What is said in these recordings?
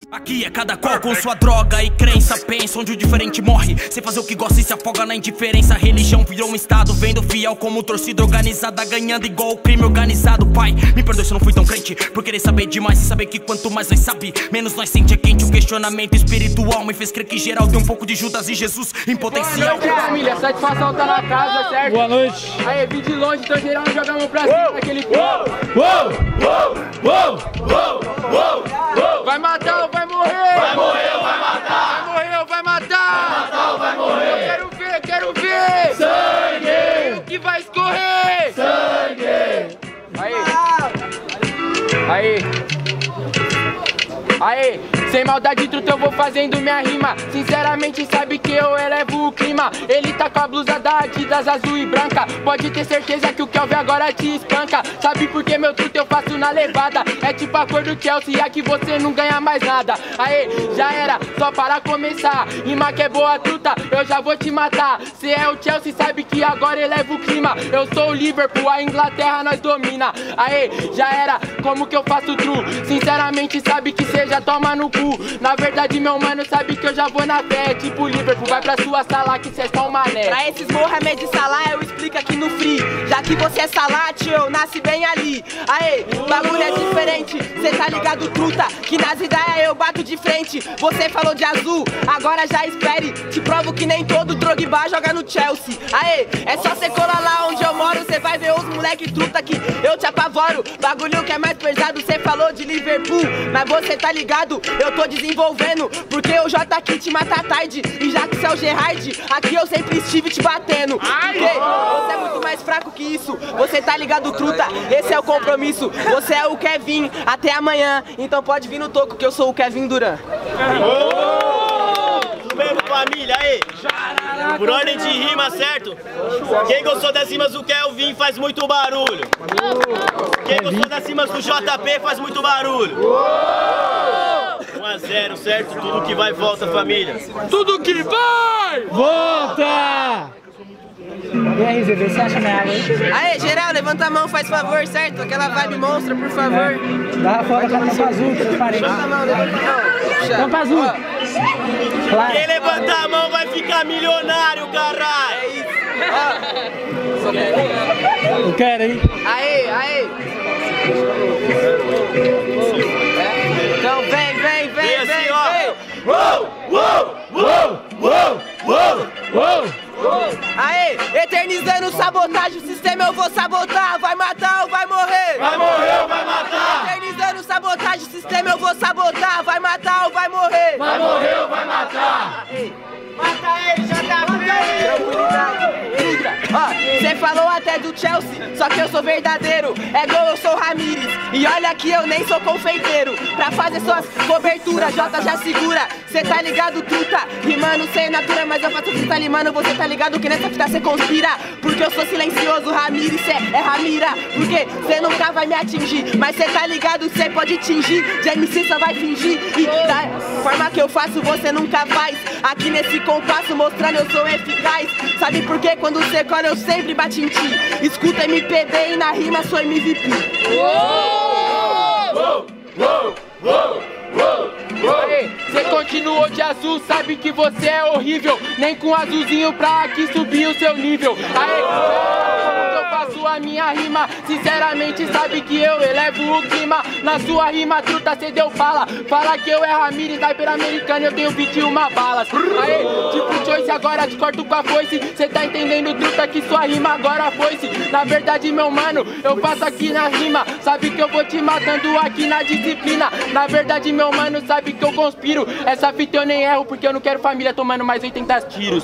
Aqui é cada qual com sua droga e crença. Pensa onde o diferente morre, sem fazer o que gosta e se afoga na indiferença. A religião virou um estado, vendo fiel como torcida organizada, ganhando igual o crime organizado. Pai, me perdoe se eu não fui tão crente por querer saber demais e saber que quanto mais nós sabe, menos nós sente. É quente o questionamento espiritual me fez crer que geral tem um pouco de Judas e Jesus em potencial. Boa noite, família, satisfação tá na casa, certo? Boa noite. Aí, vim de longe, então geral jogamos pra cima naquele pico. Vai matar ou vai morrer? Vai morrer ou vai matar? Vai morrer ou vai matar? Vai matar ou vai morrer? Eu quero ver! Sangue! O que vai escorrer? Sangue! Aí, sem maldade, truta, eu vou fazendo minha rima. Sinceramente, sabe que eu elevo o clima. Ele tá com a blusa da Adidas azul e branca. Pode ter certeza que o Kelvin agora te espanca. Sabe por que meu truta eu faço na levada? É tipo a cor do Chelsea, aqui você não ganha mais nada. Aê, já era, só para começar. Rima que é boa, truta, eu já vou te matar. Cê é o Chelsea, sabe que agora eleva o clima. Eu sou o Liverpool, a Inglaterra nós domina. Aê, já era, como que eu faço true? Sinceramente, sabe que cê já toma no cu. Na verdade, meu mano, sabe que eu já vou na fé. Tipo Liverpool, vai pra sua sala que cê é só um mané. Pra esses Mohamed Salah eu explico aqui no free. Já que você é Salah, tio, eu nasci bem ali. Aê, bagulho é diferente, cê tá ligado, truta, que nas ideias eu bato de frente. Você falou de azul, agora já espere. Te provo que nem todo Drogba joga no Chelsea. Aê, é só cê colar lá onde eu moro, cê vai ver os moleque truta que eu te apavoro. Bagulho que é mais pesado, cê falou de Liverpool, mas você tá ligado, eu tô desenvolvendo, porque o J aqui te mata tarde. E já que você é o Gerard, aqui eu sempre estive te batendo. Porque você é muito mais fraco que isso. Você tá ligado, truta? Esse é o compromisso. Você é o Kevin, até amanhã. Então pode vir no toco que eu sou o Kevin Durant. Tudo bem, família? Aí, por ordem de rima, certo? Quem gostou das rimas do Kelvin faz muito barulho. Quem gostou das rimas do JP faz muito barulho. 1 a 0, certo? Tudo que vai volta, família. Tudo que vai! Volta! E aí, Zé, você acha minha água aí? Aê, geral, levanta a mão, faz favor, certo? Aquela vibe monstra, por favor. Dá fora com a tampa azul, transparente. Levanta a mão, levanta a mão. Tampa azul. Claro. Quem levantar a mão vai ficar milionário, caralho! É isso. Eu quero, hein? Aê. Então vem. Assim, ó. Aê, eternizando sabotagem, o sistema eu vou sabotar. Vai matar ou vai morrer? Vai morrer ou vai matar? Eternizando sabotagem, o sistema eu vou sabotar. Vai matar ou vai morrer? Vai morrer ou vai matar? Mata ele, Tranquilidade. Ó, cê falou até do Chelsea, só que eu sou verdadeiro. É igual eu sou Ramires, e olha que eu nem sou confeiteiro. Pra fazer suas coberturas, Jota já segura. Cê tá ligado, truta? Rimando sem natura, mas eu faço freestyle, mano. Você tá ligado que nessa fita cê conspira? Porque eu sou silencioso, Ramires, cê é Ramira. Porque cê nunca vai me atingir, mas cê tá ligado, cê pode tingir. De MC só vai fingir, e da forma que eu faço você nunca faz. Aqui nesse compasso mostrando eu sou eficaz. Sabe por quê? Quando cê cola eu sempre bati em ti. Escuta MPB e na rima sou MVP. Você continuou de azul, sabe que você é horrível. Nem com azulzinho pra aqui subir o seu nível. Aê, como que eu faço a minha rima? Sinceramente sabe que eu elevo o clima. Na sua rima, truta, cê deu fala. Fala que eu é Ramires, sniper americano, eu tenho 21 balas. Aê, tipo choice, agora te corto com a foice. Cê tá entendendo, truta, que sua rima agora foi-se. Na verdade, meu mano, eu faço aqui na rima. Sabe que eu vou te matando aqui na disciplina. Na verdade, meu mano, sabe que eu conspiro. Essa fita eu nem erro, porque eu não quero família tomando mais 80 tiros.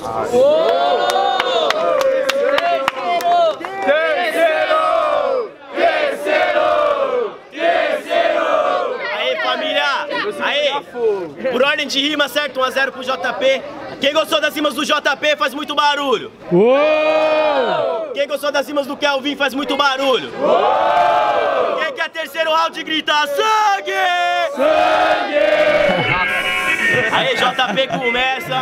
Terceiro! Aí, família! Aí! Por ordem de rima, certo? 1 a 0 pro JP. Quem gostou das rimas do JP faz muito barulho. Quem gostou das rimas do Kelvin faz muito barulho. Quem quer terceiro round grita sangue! Sangue! Aí, JP começa.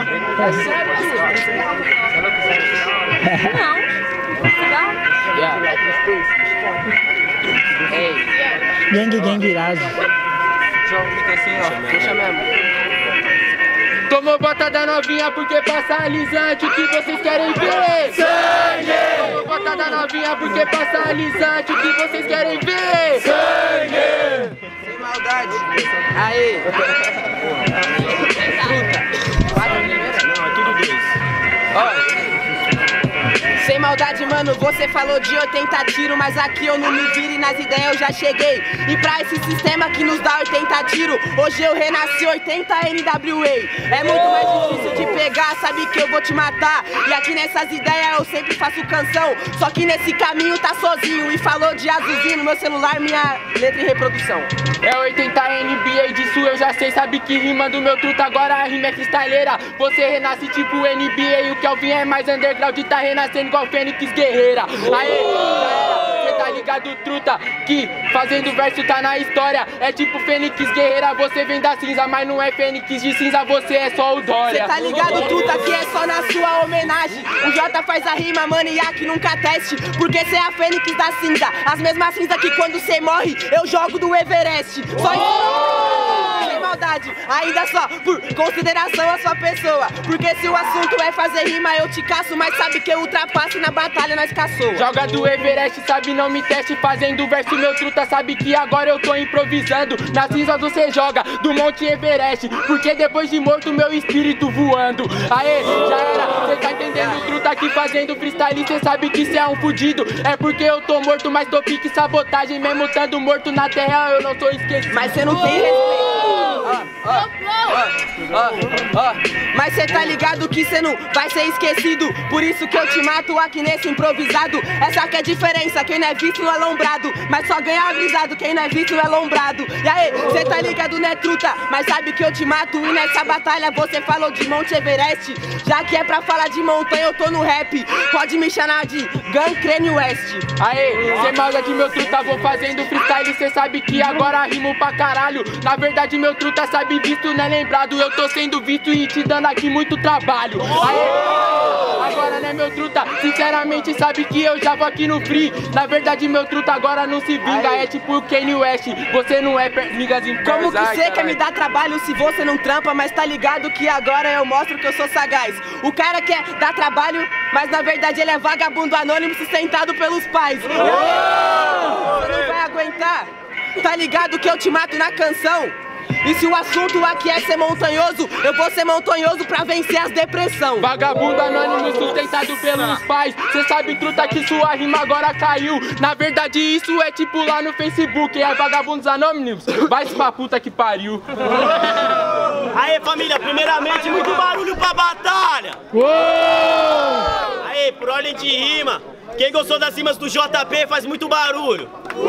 Gang iragem. João, fica assim, ó. Fecha mesmo. Tomou bota da novinha porque passa alisante. O que vocês querem ver? Sangue! Tomou bota da novinha porque passa alisante. O que vocês querem ver? Sangue! Sem maldade. Aê! Não, é tudo 2. Ó. Sem maldade, mano, você falou de 80 tiros, mas aqui eu não me viro e nas ideias eu já cheguei. E pra esse sistema que nos dá 80 tiros, hoje eu renasci 80 NWA. É muito mais difícil de pegar, sabe que eu vou te matar. E aqui nessas ideias eu sempre faço canção, só que nesse caminho tá sozinho. E falou de azulzinho no meu celular, minha letra em reprodução. É 80 NBA, disso eu já sei, sabe que rima do meu truta, agora a rima é cristaleira. Você renasce tipo NBA e o Kelvin é mais underground, tá renascendo igual Fênix Guerreira. Aê, já era, cê tá ligado, truta, que fazendo verso tá na história. É tipo Fênix Guerreira, você vem da cinza, mas não é Fênix de cinza, você é só o Dória. Cê tá ligado, truta, que é só na sua homenagem. O Jota faz a rima, maniac, nunca teste, porque cê é a Fênix da cinza, as mesmas cinzas que quando cê morre, eu jogo do Everest. Só isso, sem maldade, ainda só por consideração a sua pessoa. Porque se o assunto é fazer rima, eu te caço, mas sabe que eu ultrapasso e na batalha nós caçou. Joga do Everest, sabe, não me teste fazendo verso, meu truta, sabe que agora eu tô improvisando. Nas cinzas você joga do Monte Everest, porque depois de morto meu espírito voando. Aê, já era, cê tá entendendo, truta, aqui fazendo freestyle, cê sabe que cê é um fudido. É porque eu tô morto, mas tô pique sabotagem, mesmo estando morto na terra eu não tô esquecido. Mas cê não tem respeito. Mas cê tá ligado que cê não vai ser esquecido. Por isso que eu te mato aqui nesse improvisado. Essa que é a diferença, quem não é visto não é lombrado, mas só ganha avisado, quem não é visto não é lombrado. E aí, cê tá ligado, né, truta? Mas sabe que eu te mato e nessa batalha você falou de Monte Everest. Já que é pra falar de montanha eu tô no rap, pode me chamar de Gancrene West. Aê, cê maldade, meu truta, vou fazendo freestyle, cê sabe que agora rimo pra caralho. Na verdade meu truta sabe visto, não é lembrado, eu tô sendo visto e te dando aqui muito trabalho. Aê, agora né meu truta, sinceramente sabe que eu já vou aqui no free. Na verdade meu truta agora não se vinga, é tipo o Kanye West, você não é ligas em como que você quer me dar trabalho se você não trampa, mas tá ligado que agora eu mostro que eu sou sagaz. O cara quer dar trabalho, mas na verdade ele é vagabundo anônimo sustentado pelos pais. E aí, você não vai aguentar? Tá ligado que eu te mato na canção? E se o assunto aqui é ser montanhoso, eu vou ser montanhoso pra vencer as depressão. Vagabundo anônimo sustentado pelos pais, cê sabe, truta, que sua rima agora caiu. Na verdade isso é tipo lá no Facebook, é vagabundos anônimos, vai se pra puta que pariu. Aê, família, primeiramente muito barulho pra batalha. Aê, por ordem de rima, quem gostou das rimas do JP faz muito barulho.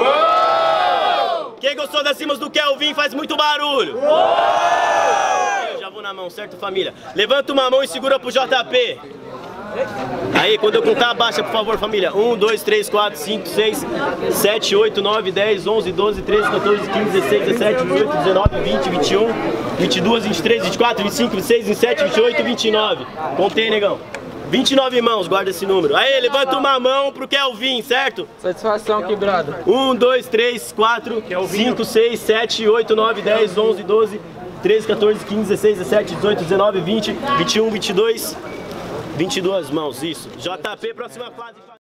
Quem gostou das rimas do Kelvin faz muito barulho. Eu já vou na mão, certo, família? Levanta uma mão e segura pro JP. Aí, quando eu contar, abaixa, por favor, família. 1, 2, 3, 4, 5, 6, 7, 8, 9, 10, 11, 12, 13, 14, 15, 16, 17, 18, 19, 20, 21, 22, 23, 24, 25, 26, 27, 28, 29. Contei, negão. 29 mãos, guarda esse número. Aí, levanta uma mão pro Kelvin, certo? Satisfação, quebrado. 1, 2, 3, 4, 5, 6, 7, 8, 9, 10, 11, 12, 13, 14, 15, 16, 17, 18, 19, 20, 21, 22. 22 mãos, isso. JP, próxima fase.